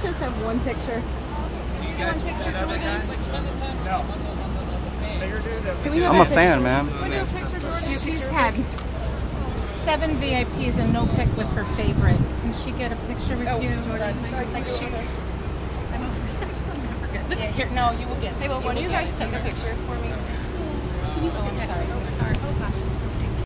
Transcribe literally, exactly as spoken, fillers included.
just have one picture. You guys want another guy? Like spend the time no. on the, on the, on the fan. Can we have I'm a, a fan, man. She's had seven V I Ps and no pic with her favorite. Can she get a picture with oh, you? Sorry, Like she. Yeah, here, no, you will get. Hey, well, one of you guys take a picture for me. Oh, I'm sorry. Oh gosh.